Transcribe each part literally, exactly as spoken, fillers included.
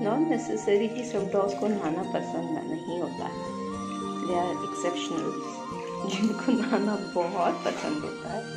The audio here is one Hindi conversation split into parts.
नॉट नेसेसरी कि सब डॉग्स को नहाना पसंद नहीं होता है। दे आर एक्सेप्शनल जिनको नहाना बहुत पसंद होता है।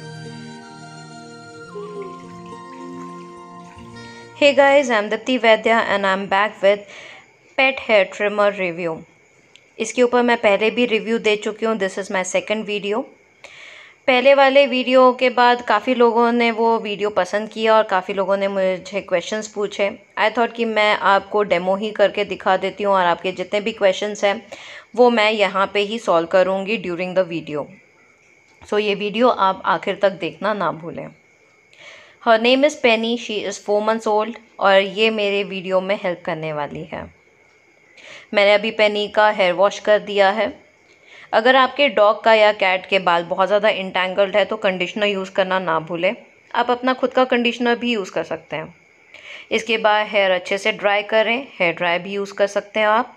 Hey guys, I'm Dipti Vaidya and I'm back with Pet Hair Trimmer Review. इसके ऊपर मैं पहले भी रिव्यू दे चुकी हूँ। This is my second video. पहले वाले वीडियो के बाद काफ़ी लोगों ने वो वीडियो पसंद किया और काफ़ी लोगों ने मुझे क्वेश्चंस पूछे। आई थॉट कि मैं आपको डेमो ही करके दिखा देती हूँ और आपके जितने भी क्वेश्चंस हैं वो मैं यहाँ पे ही सॉल्व करूँगी ड्यूरिंग द वीडियो। सो ये वीडियो आप आखिर तक देखना ना भूलें। Her name is Penny, she is four months old और ये मेरे वीडियो में हेल्प करने वाली है। मैंने अभी पेनी का हेयर वॉश कर दिया है। अगर आपके डॉग का या कैट के बाल बहुत ज़्यादा इंटेंगल्ड है तो कंडीशनर यूज़ करना ना भूलें। आप अपना खुद का कंडीशनर भी यूज़ कर सकते हैं। इसके बाद हेयर अच्छे से ड्राई करें। हेयर ड्राई भी यूज़ कर सकते हैं आप।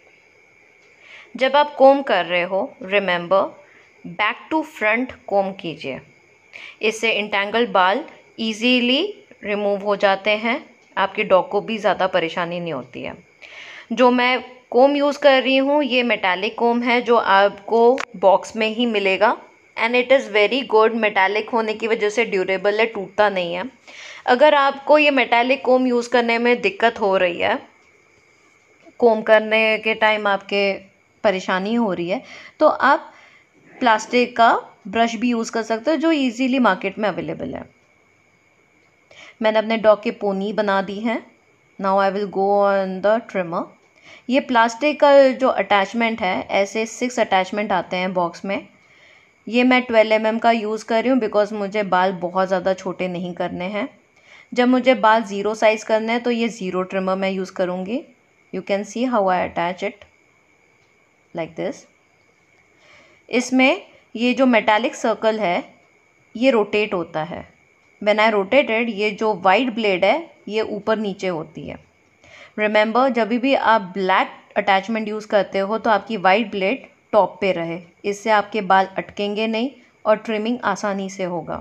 जब आप कोम कर रहे हो, remember back to front comb कीजिए। इससे इंटेंगल्ड बाल इजीली रिमूव हो जाते हैं। आपके डॉग को भी ज़्यादा परेशानी नहीं होती है। जो मैं कोम यूज़ कर रही हूँ ये मेटालिक कोम है जो आपको बॉक्स में ही मिलेगा and it is very good. Metallic होने की वजह से ड्यूरेबल है, टूटता नहीं है। अगर आपको ये मेटालिक कोम यूज़ करने में दिक्कत हो रही है, कोम करने के टाइम आपके परेशानी हो रही है, तो आप प्लास्टिक का ब्रश भी यूज़ कर सकते हो जो इजीली मार्केट में अवेलेबल है। मैंने अपने डॉग के पोनी बना दी हैं। Now I will go on the trimmer. ये प्लास्टिक का जो अटैचमेंट है, ऐसे सिक्स अटैचमेंट आते हैं बॉक्स में। ये मैं ट्वेल्व एम एम का यूज़ कर रही हूँ बिकॉज मुझे बाल बहुत ज़्यादा छोटे नहीं करने हैं। जब मुझे बाल ज़ीरो साइज़ करने हैं तो ये ज़ीरो ट्रिमर मैं यूज़ करूँगी। You can see how I attach it like this. इसमें ये जो मेटालिक सर्कल है ये रोटेट होता है। व्हेन आई रोटेटेड, ये जो वाइट ब्लेड है ये ऊपर नीचे होती है। रिमेंबर जब भी आप ब्लैक अटैचमेंट यूज़ करते हो तो आपकी वाइट ब्लेड टॉप पे रहे। इससे आपके बाल अटकेंगे नहीं और ट्रिमिंग आसानी से होगा।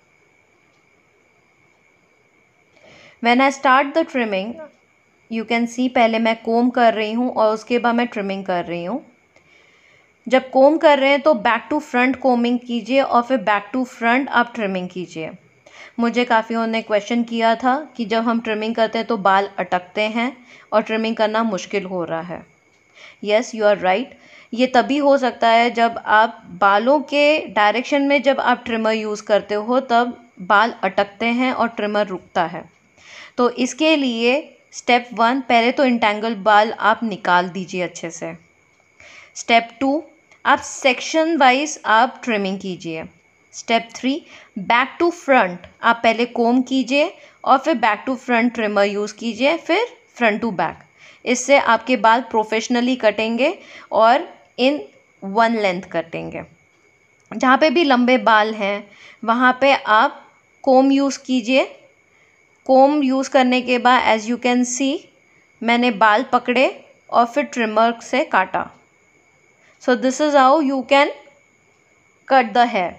When I start the trimming, you can see पहले मैं कोम कर रही हूँ और उसके बाद मैं ट्रिमिंग कर रही हूँ। जब कोम कर रहे हैं तो बैक टू फ्रंट कोमिंग कीजिए और फिर बैक टू फ्रंट आप ट्रिमिंग कीजिए। मुझे काफ़ियों ने क्वेश्चन किया था कि जब हम ट्रिमिंग करते हैं तो बाल अटकते हैं और ट्रिमिंग करना मुश्किल हो रहा है। Yes, you are right. ये तभी हो सकता है जब आप बालों के डायरेक्शन में जब आप ट्रिमर यूज़ करते हो तब बाल अटकते हैं और ट्रिमर रुकता है। तो इसके लिए स्टेप वन, पहले तो इंटेंगल बाल आप निकाल दीजिए अच्छे से। स्टेप टू, आप सेक्शन वाइज आप ट्रिमिंग कीजिए। Step three, back to front आप पहले कोम कीजिए और फिर back to front trimmer use कीजिए, फिर फ्रंट टू बैक। इससे आपके बाल प्रोफेशनली कटेंगे और इन वन लेंथ कटेंगे। जहाँ पे भी लंबे बाल हैं वहाँ पे आप कोम यूज़ कीजिए। कोम यूज़ करने के बाद एज यू कैन सी मैंने बाल पकड़े और फिर ट्रिमर से काटा। So this is how you can cut the hair.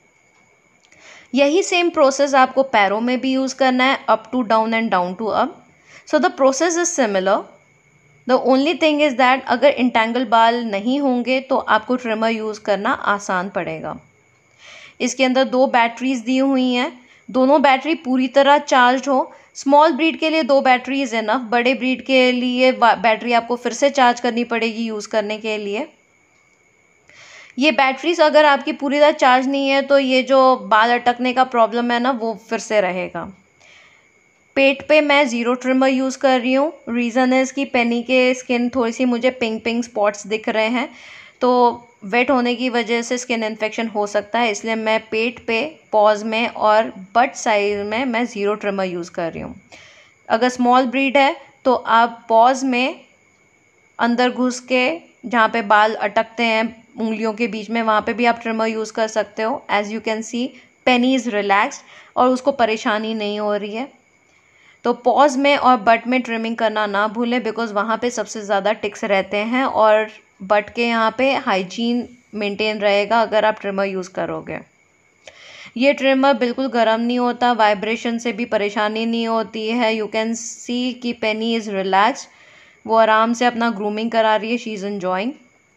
यही सेम प्रोसेस आपको पैरों में भी यूज़ करना है, up to down and down to up. So the process is similar. The only thing is that अगर इंटेंगल बाल नहीं होंगे तो आपको ट्रिमर यूज़ करना आसान पड़ेगा। इसके अंदर दो बैटरीज दी हुई हैं। दोनों बैटरी पूरी तरह चार्ज हो। स्मॉल ब्रीड के लिए दो बैटरी इज़ इनफ। बड़े ब्रीड के लिए बैटरी आपको फिर से चार्ज करनी पड़ेगी यूज़ करने के लिए। ये बैटरीज अगर आपकी पूरी तरह चार्ज नहीं है तो ये जो बाल अटकने का प्रॉब्लम है ना वो फिर से रहेगा। पेट पे मैं ज़ीरो ट्रिमर यूज़ कर रही हूँ। रीज़न है इसकी पेनी के स्किन थोड़ी सी मुझे पिंक पिंक स्पॉट्स दिख रहे हैं, तो वेट होने की वजह से स्किन इन्फेक्शन हो सकता है, इसलिए मैं पेट पे, पॉज में और बट साइड में मैं ज़ीरो ट्रिमर यूज़ कर रही हूँ। अगर स्मॉल ब्रीड है तो आप पॉज में अंदर घुस के जहाँ पे बाल अटकते हैं उंगलियों के बीच में वहाँ पे भी आप ट्रिमर यूज़ कर सकते हो। As you can see Penny is relaxed और उसको परेशानी नहीं हो रही है। तो पॉज में और बट में ट्रिमिंग करना ना भूलें बिकॉज़ वहाँ पे सबसे ज़्यादा टिक्स रहते हैं और बट के यहाँ पे हाइजीन मेंटेन रहेगा अगर आप ट्रिमर यूज़ करोगे। ये ट्रिमर बिल्कुल गर्म नहीं होता, वाइब्रेशन से भी परेशानी नहीं होती है। यू कैन सी कि पेनी इज़ रिलैक्स्ड, वो आराम से अपना ग्रूमिंग करा रही है, शी इज़ एंजॉइंग।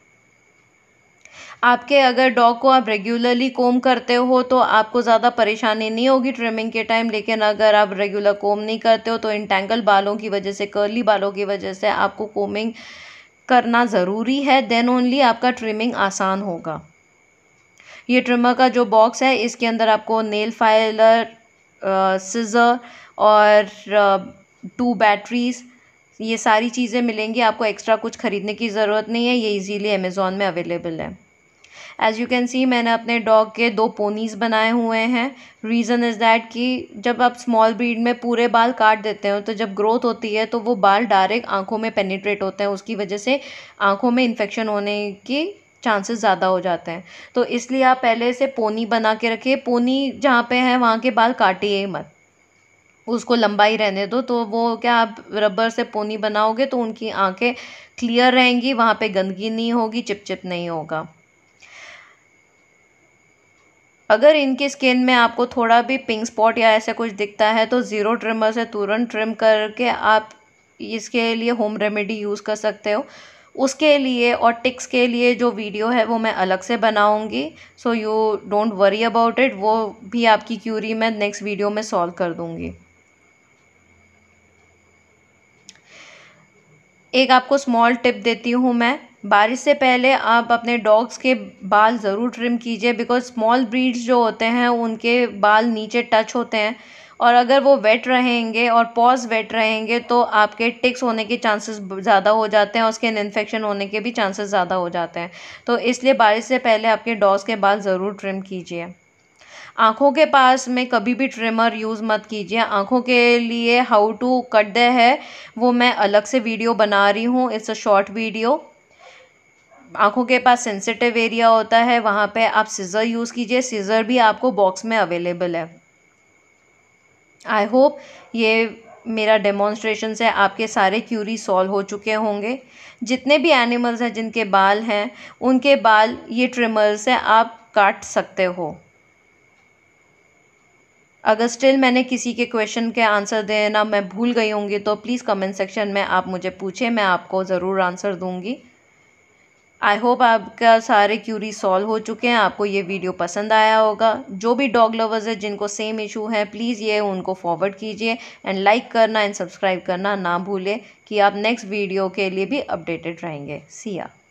आपके अगर डॉग को आप रेगुलरली कोम करते हो तो आपको ज़्यादा परेशानी नहीं होगी ट्रिमिंग के टाइम, लेकिन अगर आप रेगुलर कोम नहीं करते हो तो इंटेंगल बालों की वजह से, कर्ली बालों की वजह से आपको कोमिंग करना ज़रूरी है, देन ओनली आपका ट्रिमिंग आसान होगा। ये ट्रिमर का जो बॉक्स है इसके अंदर आपको नेल फाइलर, सिज़र और टू बैटरीज, ये सारी चीज़ें मिलेंगी। आपको एक्स्ट्रा कुछ ख़रीदने की ज़रूरत नहीं है, ये इजीली अमेज़ॉन में अवेलेबल है। एज़ यू कैन सी मैंने अपने डॉग के दो पोनीज़ बनाए हुए हैं। रीज़न इज़ दैट कि जब आप स्मॉल ब्रीड में पूरे बाल काट देते हो तो जब ग्रोथ होती है तो वो बाल डायरेक्ट आँखों में पेनिट्रेट होते हैं, उसकी वजह से आँखों में इन्फेक्शन होने की चांसेस ज़्यादा हो जाते हैं। तो इसलिए आप पहले से पोनी बना के रखिए। पोनी जहाँ पे है वहाँ के बाल काटिए मत, उसको लंबा ही रहने दो। तो वो क्या, आप रबर से पोनी बनाओगे तो उनकी आंखें क्लियर रहेंगी, वहाँ पे गंदगी नहीं होगी, चिप चिप नहीं होगा। अगर इनके स्किन में आपको थोड़ा भी पिंक स्पॉट या ऐसा कुछ दिखता है तो ज़ीरो ट्रिमर से तुरंत ट्रिम करके आप इसके लिए होम रेमेडी यूज़ कर सकते हो। उसके लिए और टिक्स के लिए जो वीडियो है वो मैं अलग से बनाऊंगी, so you don't worry about it, वो भी आपकी क्यूरी मैं नेक्स्ट वीडियो में सॉल्व कर दूंगी। एक आपको स्मॉल टिप देती हूँ मैं, बारिश से पहले आप अपने डॉग्स के बाल ज़रूर ट्रिम कीजिए, बिकॉज स्मॉल ब्रीड्स जो होते हैं उनके बाल नीचे टच होते हैं और अगर वो वेट रहेंगे और पॉज वेट रहेंगे तो आपके टिक्स होने के चांसेस ज़्यादा हो जाते हैं और स्किन इन्फेक्शन होने के भी चांसेस ज़्यादा हो जाते हैं। तो इसलिए बारिश से पहले आपके डॉग्स के बाल ज़रूर ट्रिम कीजिए। आँखों के पास में कभी भी ट्रिमर यूज़ मत कीजिए। आँखों के लिए हाउ टू कट द है वो मैं अलग से वीडियो बना रही हूँ, इट्स अ शॉर्ट वीडियो। आँखों के पास सेंसिटिव एरिया होता है, वहाँ पे आप सीज़र यूज़ कीजिए, सीज़र भी आपको बॉक्स में अवेलेबल है। आई होप ये मेरा डेमोन्स्ट्रेशन से आपके सारे क्यूरी सॉल्व हो चुके होंगे। जितने भी एनिमल्स हैं जिनके बाल हैं उनके बाल ये ट्रिमर से आप काट सकते हो। अगर स्टिल मैंने किसी के क्वेश्चन के आंसर देना मैं भूल गई होंगी तो प्लीज़ कमेंट सेक्शन में आप मुझे पूछें, मैं आपको ज़रूर आंसर दूंगी। आई होप आपका सारे क्यूरी सॉल्व हो चुके हैं, आपको ये वीडियो पसंद आया होगा। जो भी डॉग लवर्स है जिनको सेम इशू है प्लीज़ ये उनको फॉरवर्ड कीजिए एंड लाइक करना एंड सब्सक्राइब करना ना भूलें कि आप नेक्स्ट वीडियो के लिए भी अपडेटेड रहेंगे। सी या।